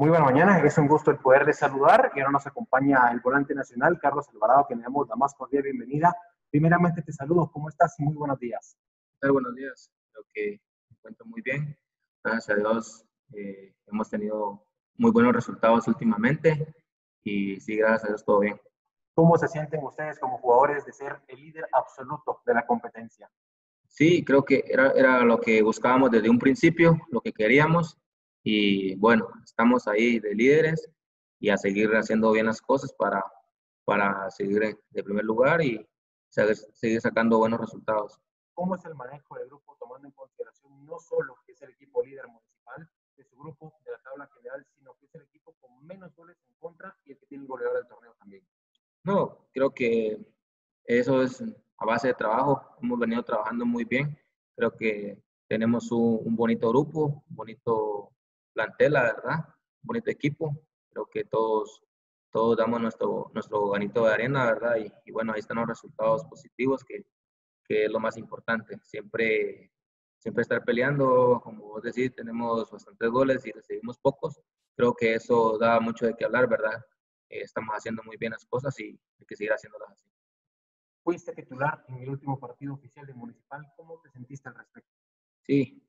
Muy buena mañana, es un gusto el poderles saludar y ahora nos acompaña el volante nacional, Carlos Alvarado, que le damos la más cordial bienvenida. Primeramente te saludo, ¿cómo estás? Muy buenos días. ¿Qué tal? Buenos días. Creo que me encuentro muy bien. Gracias a Dios hemos tenido muy buenos resultados últimamente y sí, gracias a Dios todo bien. ¿Cómo se sienten ustedes como jugadores de ser el líder absoluto de la competencia? Sí, creo que era lo que buscábamos desde un principio, lo que queríamos y bueno, estamos ahí de líderes y a seguir haciendo bien las cosas para seguir de primer lugar y seguir sacando buenos resultados. ¿Cómo es el manejo del grupo tomando en consideración no solo que es el equipo líder municipal de su grupo de la tabla general, sino que es el equipo con menos goles en contra y el que tiene el goleador del torneo también? No, creo que eso es a base de trabajo. Hemos venido trabajando muy bien. Creo que tenemos un bonito grupo, un bonito plantel, la verdad, un bonito equipo. Creo que todos damos nuestro granito de arena, ¿verdad? Y bueno, ahí están los resultados positivos, que es lo más importante. Siempre estar peleando, como vos decís, tenemos bastantes goles y recibimos pocos. Creo que eso da mucho de qué hablar, ¿verdad? Estamos haciendo muy bien las cosas y hay que seguir haciéndolas así. Fuiste titular en el último partido oficial de Municipal, ¿cómo te sentiste al respecto? Sí,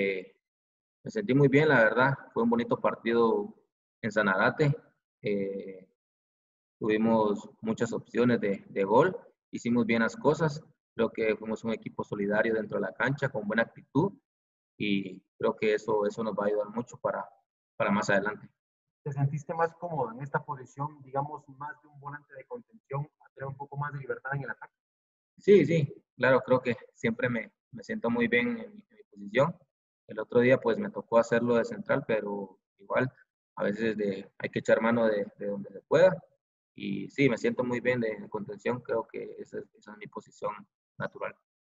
me sentí muy bien, la verdad. Fue un bonito partido en Sanarate. Eh, Tuvimos muchas opciones de gol. Hicimos bien las cosas. Creo que fuimos un equipo solidario dentro de la cancha, con buena actitud. Y creo que eso nos va a ayudar mucho para más adelante. ¿Te sentiste más cómodo en esta posición, digamos, más de un volante de contención, a tener un poco más de libertad en el ataque? Sí, sí, claro, creo que siempre me siento muy bien en mi posición. El otro día pues me tocó hacerlo de central, pero igual a veces hay que echar mano de donde se pueda. Y sí, me siento muy bien de contención, creo que esa es mi posición natural.